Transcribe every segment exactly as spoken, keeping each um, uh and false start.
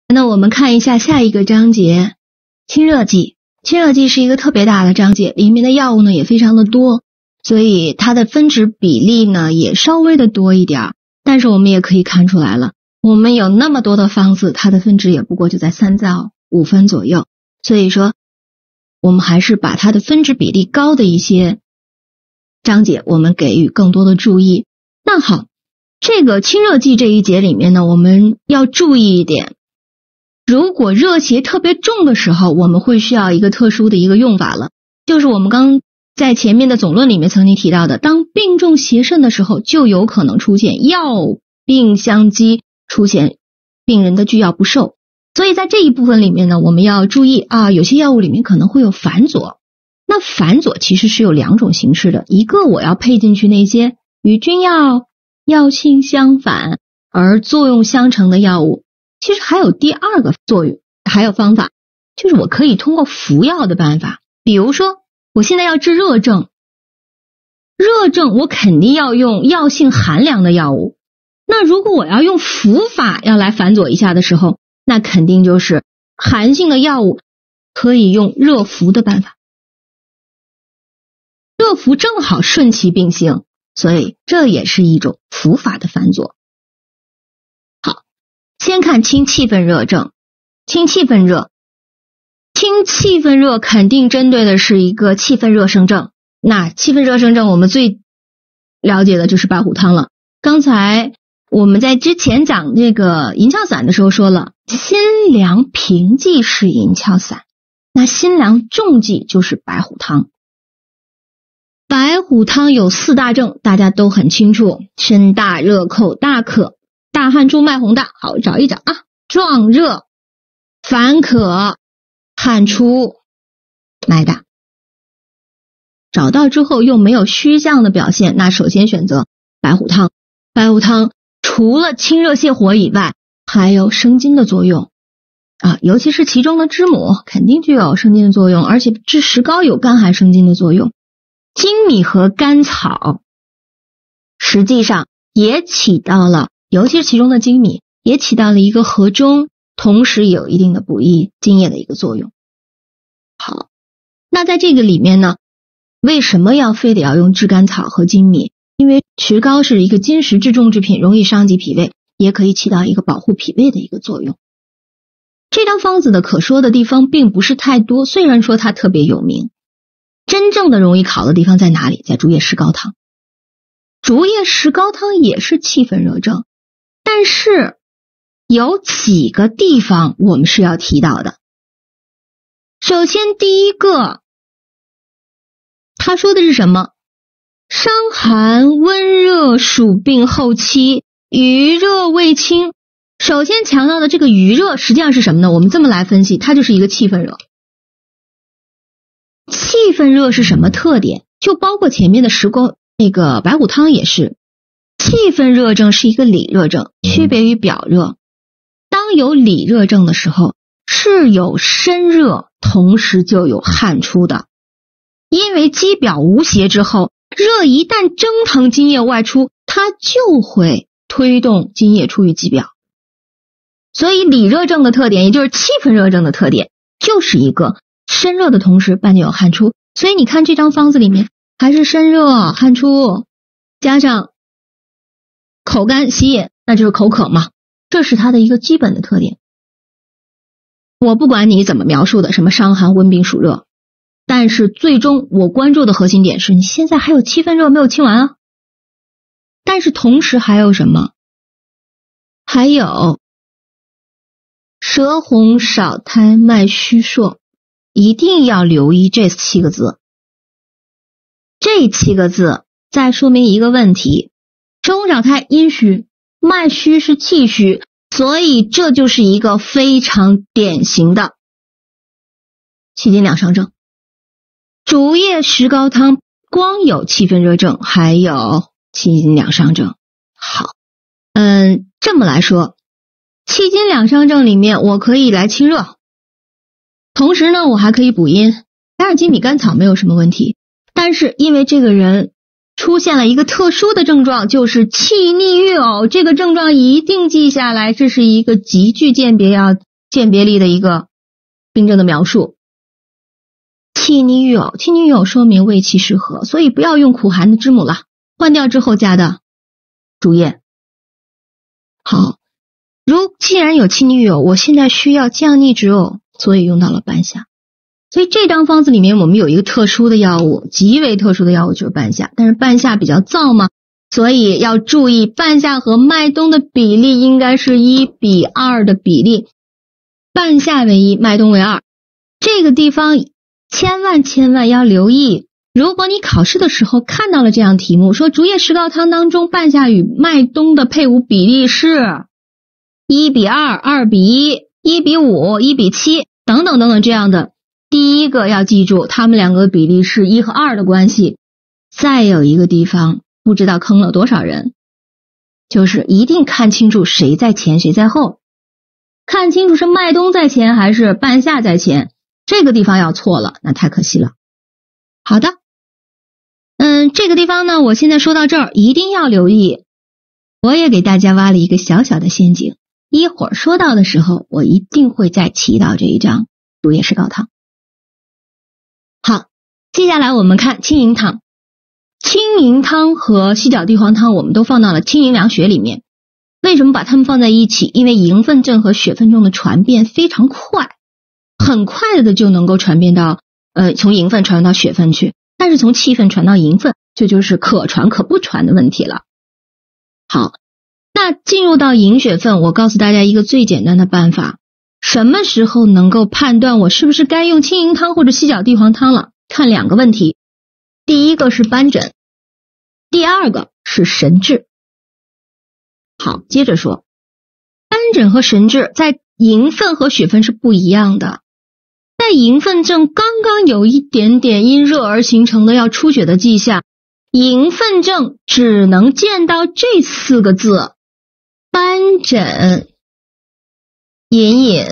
那我们看一下下一个章节，清热剂。清热剂是一个特别大的章节，里面的药物呢也非常的多，所以它的分值比例呢也稍微的多一点，但是我们也可以看出来了，我们有那么多的方子，它的分值也不过就在三到五分左右，所以说我们还是把它的分值比例高的一些章节我们给予更多的注意。那好，这个清热剂这一节里面呢，我们要注意一点，如果热邪特别重的时候，我们会需要一个特殊的一个用法了，就是我们刚在前面的总论里面曾经提到的，当病重邪甚的时候，就有可能出现药病相激，出现病人的拒药不受。所以在这一部分里面呢，我们要注意啊，有些药物里面可能会有反佐。那反佐其实是有两种形式的，一个我要配进去那些与君药药性相反而作用相乘的药物，其实还有第二个作用，还有方法，就是我可以通过服药的办法。比如说我现在要治热症，热症我肯定要用药性寒凉的药物，那如果我要用服法要来反佐一下的时候，那肯定就是寒性的药物可以用热服的办法，热服正好顺其病性，所以这也是一种服法的反佐。好，先看清气分热症。清气分热，清气分热肯定针对的是一个气分热盛症，那气分热盛症我们最了解的就是白虎汤了。刚才我们在之前讲这个银翘散的时候说了，辛凉平剂是银翘散，那辛凉重剂就是白虎汤。白虎汤有四大症，大家都很清楚，身大热口大渴，大汗出脉洪大，好找一找啊，壮热烦渴汗出脉大。找到之后又没有虚降的表现，那首先选择白虎汤。白虎汤除了清热泻火以外，还有生津的作用啊，尤其是其中的知母肯定具有生津的作用，而且治石膏有甘寒生津的作用。粳米和甘草实际上也起到了，尤其是其中的粳米也起到了一个和中，同时有一定的补益津液的一个作用。好，那在这个里面呢，为什么要非得要用炙甘草和粳米？因为石膏是一个金石至重制品，容易伤及脾胃，也可以起到一个保护脾胃的一个作用。这张方子的可说的地方并不是太多，虽然说它特别有名，真正的容易考的地方在哪里？在竹叶石膏汤。竹叶石膏汤也是气分热症，但是有几个地方我们是要提到的。首先第一个，他说的是什么？伤寒温热属病后期，余热未清。首先强调的这个余热实际上是什么呢？我们这么来分析，它就是一个气分热。气分热是什么特点？就包括前面的石膏那个白虎汤也是，气分热症是一个里热症，区别于表热。当有里热症的时候，是有身热，同时就有汗出的。因为肌表无邪之后，热一旦蒸腾津液外出，它就会推动津液出于肌表。所以里热症的特点，也就是气分热症的特点，就是一个身热的同时伴就有汗出。所以你看这张方子里面还是身热汗出，加上口干喜饮，那就是口渴嘛，这是它的一个基本的特点。我不管你怎么描述的，什么伤寒温病暑热，但是最终我关注的核心点是你现在还有气分热没有清完啊。但是同时还有什么？还有舌红少苔脉虚数，一定要留意这七个字。这七个字再说明一个问题，舌红少苔阴虚，脉虚是气虚，所以这就是一个非常典型的气津两伤症。竹叶石膏汤光有气分热症，还有气津两伤症。好，嗯，这么来说，气津两伤症里面我可以来清热，同时呢我还可以补阴，加上粳米甘草没有什么问题。但是因为这个人出现了一个特殊的症状，就是气逆郁呕，这个症状一定记下来，这是一个极具鉴别要鉴别力的一个病症的描述。气逆郁呕，气逆郁呕说明胃气失和，所以不要用苦寒的知母了，换掉之后加的竹叶。好，如既然有气逆郁呕，我现在需要降逆止呕，所以用到了半夏。所以这张方子里面我们有一个特殊的药物，极为特殊的药物就是半夏，但是半夏比较燥嘛，所以要注意半夏和麦冬的比例应该是一比二的比例，半夏为一，麦冬为二。这个地方千万千万要留意，如果你考试的时候看到了这样题目，说竹叶石膏汤当中半夏与麦冬的配伍比例是一比二、二比一、一比五、一比七等等等等这样的，第一个要记住他们两个比例是一和二的关系。再有一个地方不知道坑了多少人，就是一定看清楚谁在前谁在后，看清楚是麦冬在前还是半夏在前，这个地方要错了那太可惜了。好的，嗯，这个地方呢我现在说到这儿一定要留意，我也给大家挖了一个小小的陷阱，一会儿说到的时候我一定会再提到这一章竹叶石膏汤。好，接下来我们看青营汤。青营汤和犀角地黄汤我们都放到了青营凉血里面，为什么把它们放在一起？因为营分症和血分症的传变非常快，很快的就能够传变到呃，从营分传到血分去，但是从气分传到营分，这就是可传可不传的问题了。好，那进入到营血分，我告诉大家一个最简单的办法，什么时候能够判断我是不是该用青营汤或者犀角地黄汤了？看两个问题，第一个是斑疹，第二个是神志。好，接着说，斑疹和神志在营分和血分是不一样的。在营分症刚刚有一点点因热而形成的要出血的迹象，营分症只能见到这四个字：斑疹、隐隐。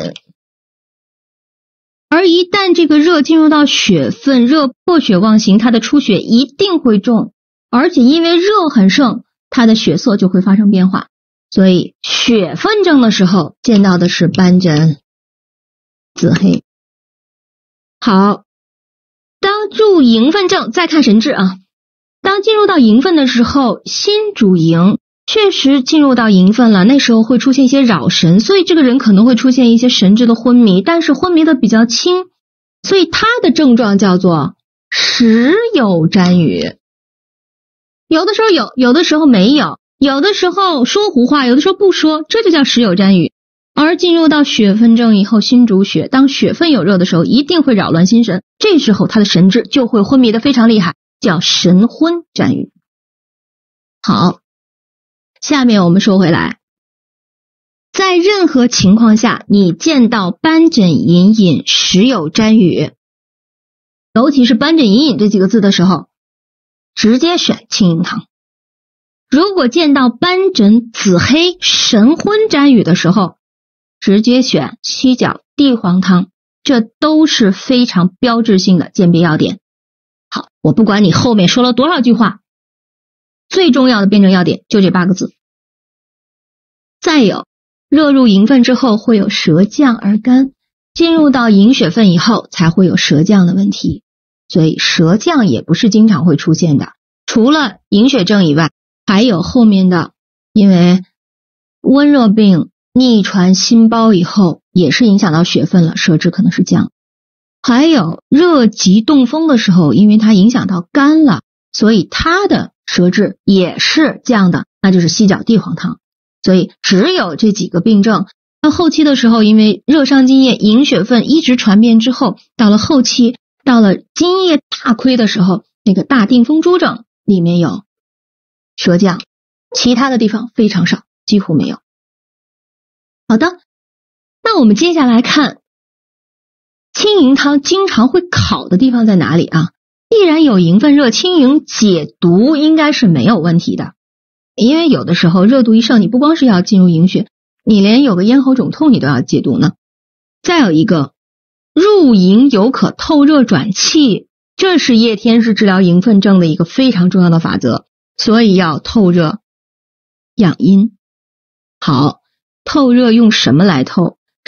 而一旦这个热进入到血分，热破血妄行，它的出血一定会重，而且因为热很盛，它的血色就会发生变化。所以血分症的时候见到的是斑疹、紫黑。好，当入营分症再看神志啊，当进入到营分的时候，心主营，确实进入到营分了，那时候会出现一些扰神，所以这个人可能会出现一些神志的昏迷，但是昏迷的比较轻，所以他的症状叫做时有沾雨，有的时候有，有的时候没有，有的时候说胡话，有的时候不说，这就叫时有沾雨。而进入到血分症以后，心主血，当血分有热的时候一定会扰乱心神，这时候他的神志就会昏迷的非常厉害，叫神昏沾雨。好，下面我们说回来，在任何情况下你见到斑疹隐隐时有沾雨，尤其是斑疹隐隐这几个字的时候，直接选青营汤。如果见到斑疹紫黑神昏沾雨的时候，直接选犀角地黄汤，这都是非常标志性的鉴别要点。好，我不管你后面说了多少句话，最重要的辩证要点就这八个字。再有，热入营分之后会有舌降而干，进入到营血分以后才会有舌降的问题，所以舌降也不是经常会出现的。除了营血症以外，还有后面的，因为温热病逆传心包以后也是影响到血分了，舌质可能是降。还有热急动风的时候，因为它影响到肝了，所以它的舌质也是降的，那就是犀角地黄汤。所以只有这几个病症，到后期的时候，因为热伤津液营血分一直传遍之后，到了后期，到了津液大亏的时候，那个大定风珠症里面有舌降，其他的地方非常少，几乎没有。好的，那我们接下来看青营汤经常会考的地方在哪里啊？既然有营分热，青营解毒应该是没有问题的，因为有的时候热度一盛，你不光是要进入营血，你连有个咽喉肿痛你都要解毒呢。再有一个，入营有可透热转气，这是叶天士治疗营分症的一个非常重要的法则，所以要透热养阴。好，透热用什么来透？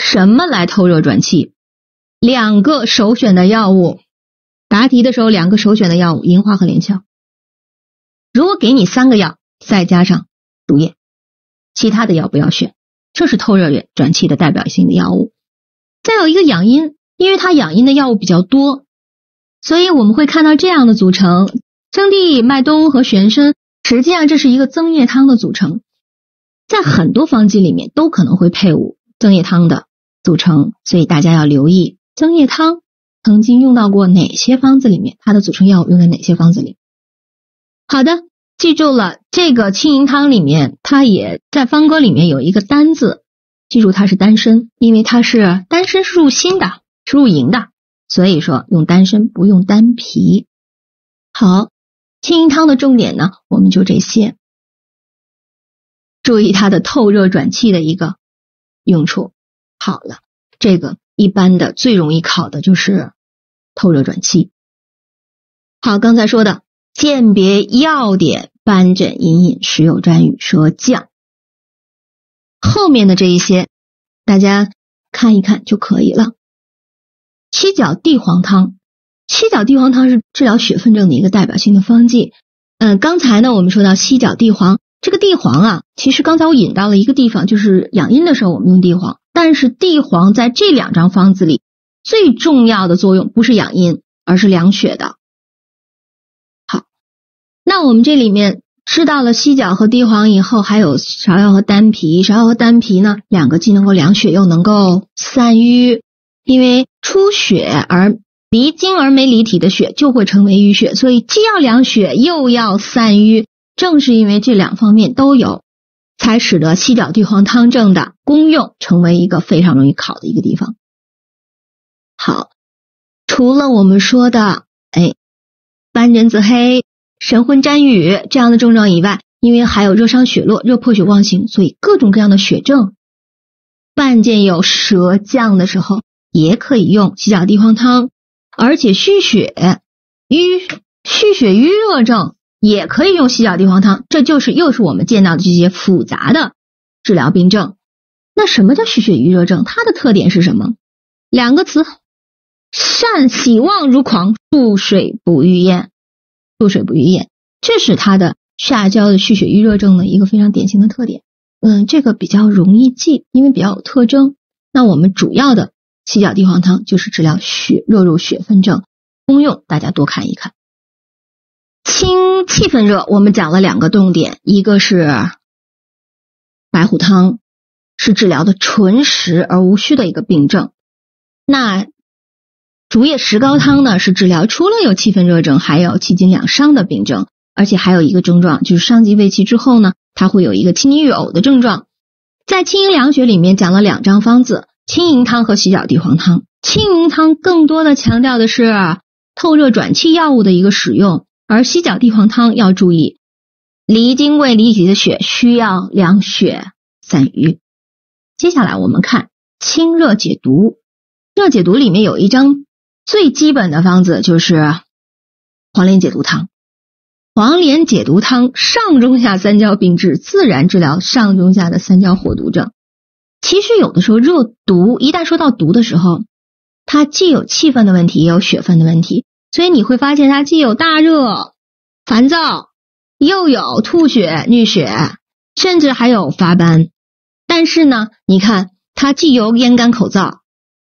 什么来透热转气？两个首选的药物，答题的时候两个首选的药物，银花和连翘。如果给你三个药，再加上竹叶，其他的药不要选，这是透热转气的代表性的药物。再有一个养阴，因为它养阴的药物比较多，所以我们会看到这样的组成：生地、麦冬和玄参，实际上这是一个增液汤的组成。在很多方剂里面都可能会配伍增液汤的组成，所以大家要留意增液汤曾经用到过哪些方子里面，它的组成药物用在哪些方子里。好的，记住了，这个清银汤里面它也在方歌里面有一个丹字，记住它是丹参，因为它是丹参是入心的，是入营的，所以说用丹参不用丹皮。好，清银汤的重点呢我们就这些，注意它的透热转气的一个用处。好了，这个一般的最容易考的就是透热转气。好，刚才说的鉴别要点，斑疹、隐隐、时有沾雨、舌降，后面的这一些大家看一看就可以了。七角地黄汤，七角地黄汤是治疗血分症的一个代表性的方剂。嗯，刚才呢我们说到七角地黄，这个地黄啊，其实刚才我引到了一个地方，就是养阴的时候我们用地黄，但是地黄在这两张方子里最重要的作用不是养阴，而是凉血的。好，那我们这里面知道了犀角和地黄以后，还有芍药和丹皮。芍药和丹皮呢，两个既能够凉血又能够散瘀，因为出血而离经而没离体的血就会成为淤血，所以既要凉血又要散瘀，正是因为这两方面都有，才使得犀角地黄汤证的功用成为一个非常容易考的一个地方。好，除了我们说的哎斑疹紫黑、神昏沾雨这样的症状以外，因为还有热伤血络、热破血妄行，所以各种各样的血症，伴见有舌降的时候也可以用犀角地黄汤，而且虚血瘀虚血瘀热症也可以用犀角地黄汤，这就是又是我们见到的这些复杂的治疗病症。那什么叫虚血瘀热症？它的特点是什么？两个词，善喜望如狂，注水不欲咽。注水不欲咽，这是它的下焦的虚血瘀热症的一个非常典型的特点。嗯，这个比较容易记，因为比较有特征。那我们主要的犀角地黄汤就是治疗血热入血分症，功用大家多看一看。清气分热，我们讲了两个重点，一个是白虎汤，是治疗的纯实而无虚的一个病症。那竹叶石膏汤呢，是治疗除了有气分热症，还有气紧两伤的病症，而且还有一个症状，就是伤及胃气之后呢，它会有一个清泥郁呕的症状。在清营凉血里面讲了两张方子，清营汤和犀角地黄汤。清营汤更多的强调的是透热转气药物的一个使用，而犀角地黄汤要注意离经未离体的血需要凉血散瘀。接下来我们看清热解毒，热解毒里面有一张最基本的方子就是黄连解毒汤。黄连解毒汤上中下三焦并治，自然治疗上中下的三焦火毒症。其实有的时候热毒一旦说到毒的时候，它既有气分的问题也有血分的问题，所以你会发现它既有大热烦躁，又有吐血衄血，甚至还有发斑。但是呢你看它既有咽干口燥，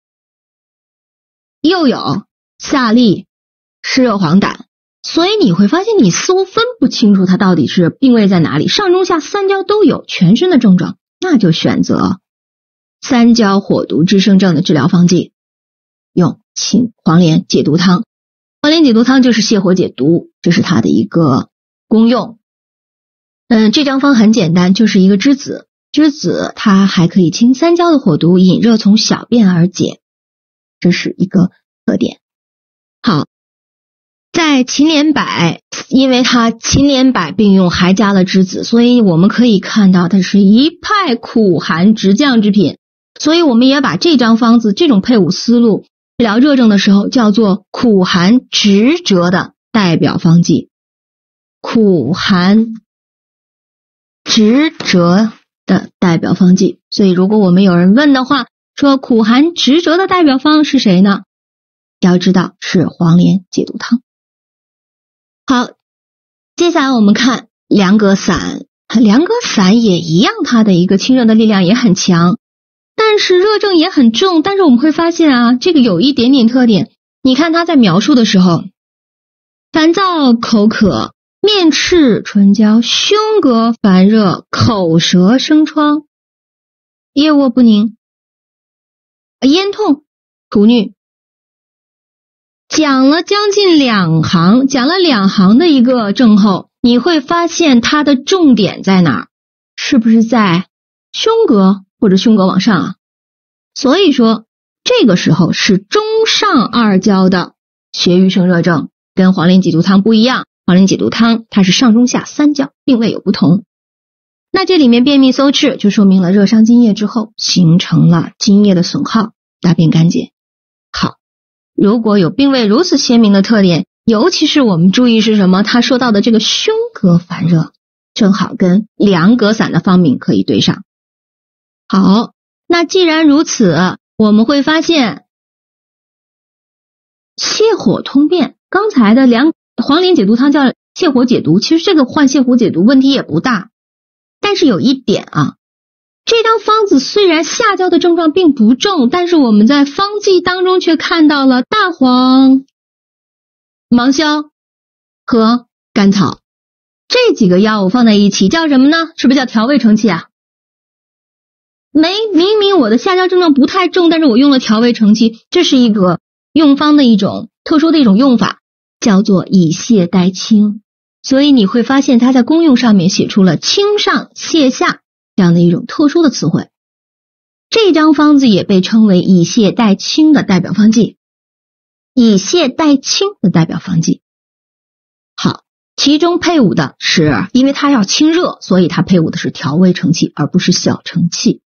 又有下痢湿热黄疸，所以你会发现你似乎分不清楚它到底是病位在哪里，上中下三焦都有全身的症状，那就选择三焦火毒致生症的治疗方剂，用清黄连解毒汤。黄连解毒汤就是泻火解毒，这是它的一个功用。嗯，这张方很简单，就是一个栀子，栀子它还可以清三焦的火毒，引热从小便而解，这是一个特点。好，在秦连柏，因为它秦连柏并用还加了栀子，所以我们可以看到它是一派苦寒直降之品，所以我们也把这张方子这种配伍思路治疗热症的时候叫做苦寒直折的代表方剂。苦寒直折的代表方剂，所以如果我们有人问的话， 说苦寒直折的代表方是谁呢？要知道是黄连解毒汤。好，接下来我们看凉葛散。凉葛散也一样，它的一个清热的力量也很强，但是热症也很重。但是我们会发现啊，这个有一点点特点。你看它在描述的时候，烦躁、口渴、面赤、唇焦、胸膈烦热、口舌生疮、腋窝不宁、咽痛、吐衄，讲了将近两行，讲了两行的一个症候，你会发现它的重点在哪儿？是不是在胸膈或者胸膈往上啊？所以说这个时候是中上二焦的血瘀生热症，跟黄连解毒汤不一样。黄连解毒汤它是上中下三焦，并未有不同。那这里面便秘搜赤，就说明了热伤津液之后形成了津液的损耗，大便干结。好，如果有并未如此鲜明的特点，尤其是我们注意是什么？他说到的这个胸膈烦热，正好跟凉葛散的方名可以对上。好，那既然如此，我们会发现泻火通便，刚才的凉黄连解毒汤叫泻火解毒，其实这个换泻火解毒问题也不大。但是有一点啊，这张方子虽然下焦的症状并不重，但是我们在方剂当中却看到了大黄、芒硝和甘草这几个药物放在一起，叫什么呢？是不是叫调味承气啊？没，明明我的下焦症状不太重，但是我用了调味承气，这是一个用方的一种特殊的一种用法，叫做以泻代清。所以你会发现它在功用上面写出了清上泻下这样的一种特殊的词汇。这张方子也被称为以泻代清的代表方剂，以泻代清的代表方剂。好，其中配伍的是，因为它要清热，所以它配伍的是调味承气，而不是小承气。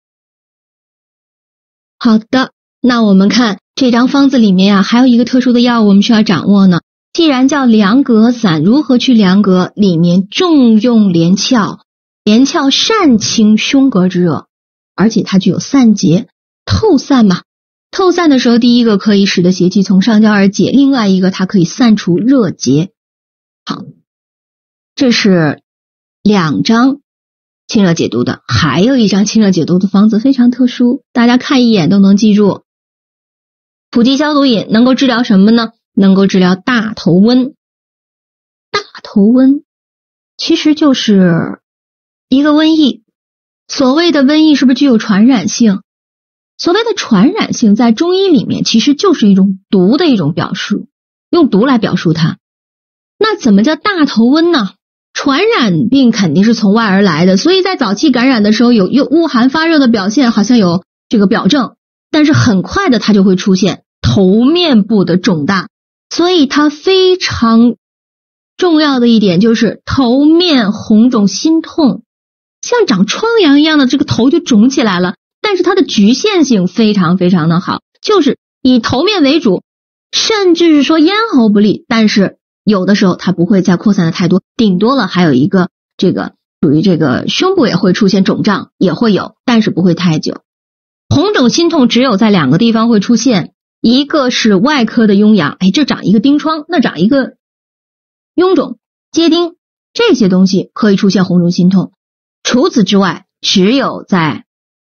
好的，那我们看这张方子里面啊，还有一个特殊的药物我们需要掌握呢。既然叫凉葛散，如何去凉葛？里面重用连翘，连翘善清胸膈之热，而且它具有散结、透散嘛。透散的时候，第一个可以使得邪气从上焦而解，另外一个它可以散除热结。好，这是两张清热解毒的，还有一张清热解毒的方子非常特殊，大家看一眼都能记住。普济消毒饮能够治疗什么呢？能够治疗大头瘟。大头瘟其实就是一个瘟疫，所谓的瘟疫是不是具有传染性？所谓的传染性在中医里面其实就是一种毒的一种表述，用毒来表述它。那怎么叫大头瘟呢？传染病肯定是从外而来的，所以在早期感染的时候有有恶寒发热的表现，好像有这个表症，但是很快的它就会出现头面部的肿大。所以它非常重要的一点就是头面红肿心痛，像长疮疡一样的这个头就肿起来了，但是它的局限性非常非常的好，就是以头面为主，甚至是说咽喉不利，但是有的时候它不会再扩散的太多，顶多了还有一个这个属于这个胸部也会出现肿胀，也会有，但是不会太久。红肿心痛只有在两个地方会出现，一个是外科的痈疡，哎，这长一个疔疮，那长一个臃肿、疖疔，这些东西可以出现红肿心痛。除此之外，只有在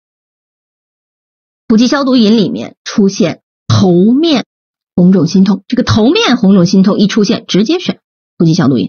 普济消毒饮里面出现头面红肿心痛，这个头面红肿心痛一出现，直接选普济消毒饮。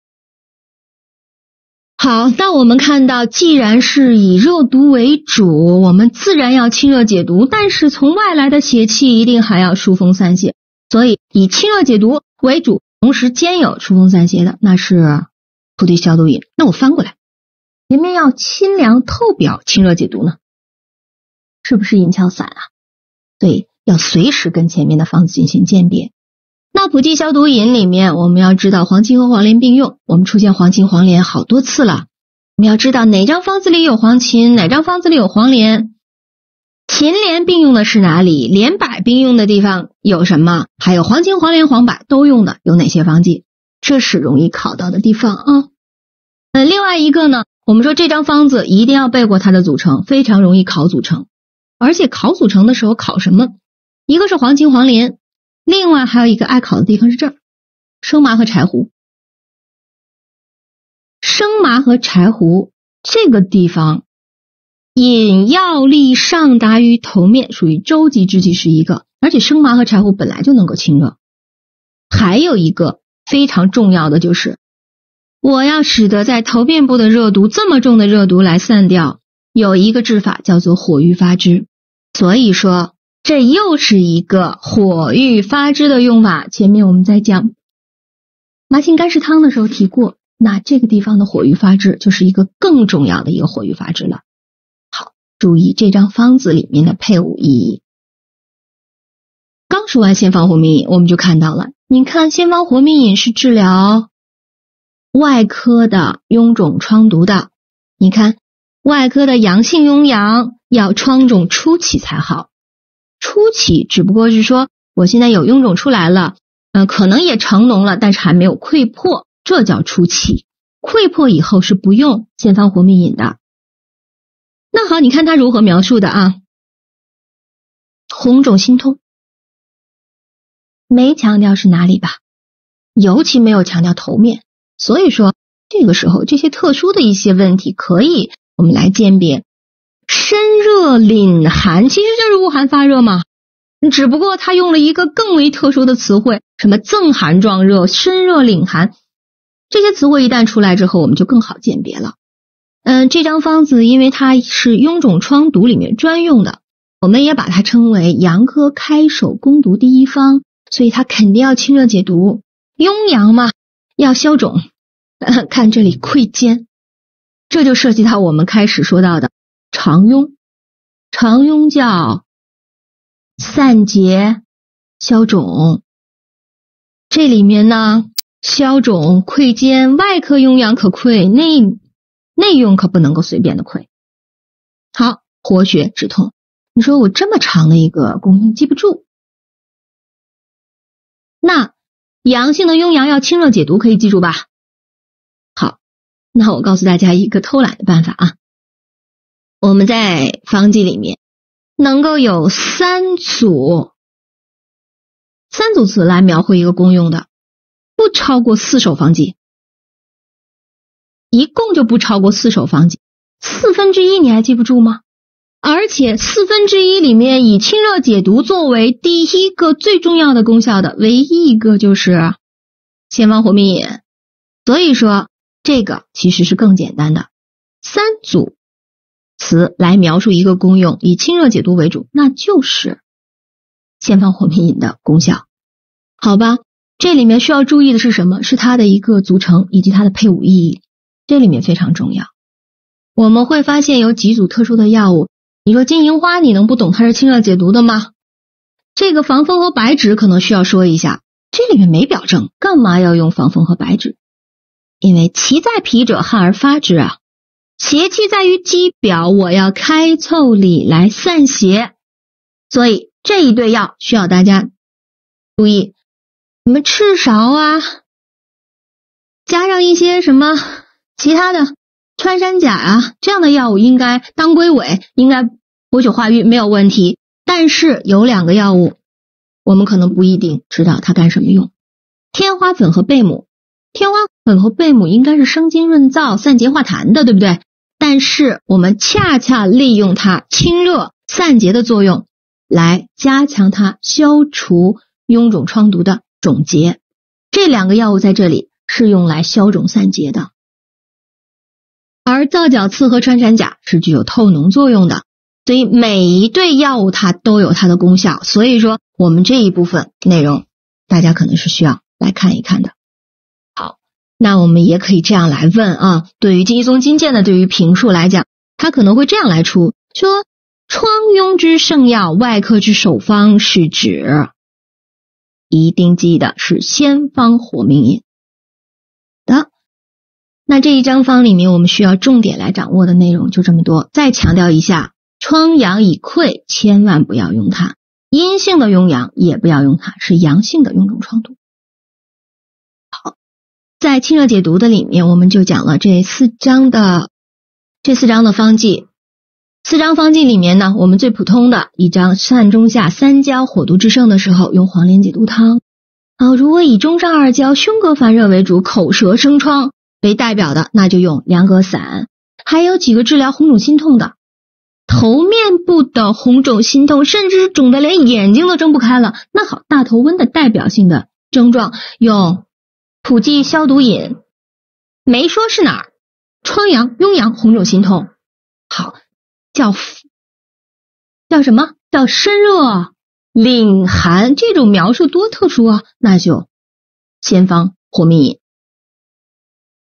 好，那我们看到既然是以热毒为主，我们自然要清热解毒，但是从外来的邪气一定还要疏风散泄，所以以清热解毒为主，同时兼有疏风散泄的，那是普济消毒饮。那我翻过来，前面要清凉透表清热解毒呢，是不是银翘散啊？所以要随时跟前面的方子进行鉴别。那普济消毒饮里面，我们要知道黄芩和黄连并用，我们出现黄芩黄连好多次了，我们要知道哪张方子里有黄芩，哪张方子里有黄连，芩连并用的是哪里，连柏并用的地方有什么，还有黄芩黄连黄柏都用的有哪些方剂，这是容易考到的地方啊。呃，另外一个呢，我们说这张方子一定要背过它的组成，非常容易考组成。 而且考组成的时候考什么？一个是黄芩、黄连，另外还有一个爱考的地方是这儿，生麻和柴胡。生麻和柴胡这个地方引药力上达于头面，属于舟楫之气是一个，而且生麻和柴胡本来就能够清热。还有一个非常重要的就是，我要使得在头面部的热毒，这么重的热毒来散掉，有一个治法叫做火郁发之。所以说这又是一个火郁发之的用法。前面我们在讲麻杏干湿汤的时候提过，那这个地方的火郁发之就是一个更重要的一个火郁发之了。好，注意这张方子里面的配伍意义。刚说完先方活命饮，我们就看到了，你看先方活命饮是治疗外科的臃肿疮毒的，你看外科的阳性痈疡要疮肿初期才好，初期只不过是说我现在有臃肿出来了，呃，可能也成脓了，但是还没有溃破，这叫初期。溃破以后是不用先方活命饮的。那好，你看他如何描述的啊？红肿心痛，没强调是哪里吧，尤其没有强调头面，所以说这个时候这些特殊的一些问题可以我们来鉴别。身热凛寒其实就是恶寒发热嘛，只不过他用了一个更为特殊的词汇，什么憎寒状热、身热凛寒，这些词汇一旦出来之后，我们就更好鉴别了。嗯，这张方子因为它是臃肿疮毒里面专用的，我们也把它称为阳科开手攻毒第一方，所以它肯定要清热解毒。痈疡嘛，要消肿，呃、看这里溃坚，这就涉及到我们开始说到的常痈。常痈叫散结消肿，这里面呢消肿溃坚，外科痈疡可溃，内内痈可不能够随便的溃。好，活血止痛，你说我这么长的一个功用记不住，那阳性的痈疡要清热解毒可以记住吧？好，那我告诉大家一个偷懒的办法啊，我们在方剂里面能够有三组三组词来描绘一个功用的，不超过四手方剂，一共就不超过四手方剂，四分之一你还记不住吗？而且四分之一里面以清热解毒作为第一个最重要的功效的唯一一个就是先方活命饮，所以说这个其实是更简单的，三组词来描述一个功用，以清热解毒为主，那就是先方活命饮的功效。好吧，这里面需要注意的是什么？是它的一个组成以及它的配伍意义，这里面非常重要。我们会发现有几组特殊的药物，你说金银花你能不懂它是清热解毒的吗？这个防风和白芷可能需要说一下，这里面没表证，干嘛要用防风和白芷？因为其在脾者汗而发之啊，邪气在于肌表，我要开腠理来散邪，所以这一对药需要大家注意。你们赤芍啊，加上一些什么其他的穿山甲啊，这样的药物应该当归尾，应该活血化瘀没有问题。但是有两个药物我们可能不一定知道它干什么用，天花粉和贝母。天花粉和贝母应该是生津润燥、散结化痰的，对不对？但是我们恰恰利用它清热散结的作用，来加强它消除臃肿疮毒的肿结。这两个药物在这里是用来消肿散结的。而皂角刺和穿山甲是具有透脓作用的，所以每一对药物它都有它的功效，所以说我们这一部分内容大家可能是需要来看一看的。好，那我们也可以这样来问啊，对于金松金鉴的对于评述来讲，它可能会这样来出，说疮痈之圣药，外科之首方是指，一定记得是先方活命饮的。那这一章方里面我们需要重点来掌握的内容就这么多。再强调一下，疮疡已溃千万不要用它，阴性的痈疡也不要用它，是阳性的臃肿疮毒。好，在清热解毒的里面我们就讲了这四章的这四章的方剂， 四张方剂里面呢，我们最普通的一张上中下三焦火毒制胜的时候用黄连解毒汤。啊，如果以中上二焦胸膈烦热为主，口舌生疮为代表的，那就用凉葛散。还有几个治疗红肿心痛的，头面部的红肿心痛，甚至是肿的连眼睛都睁不开了，那好，大头瘟的代表性的症状用普济消毒饮，没说是哪儿，疮疡、痈疡、红肿心痛。好，叫叫什么？叫身热领寒，这种描述多特殊啊！那就先方活命饮。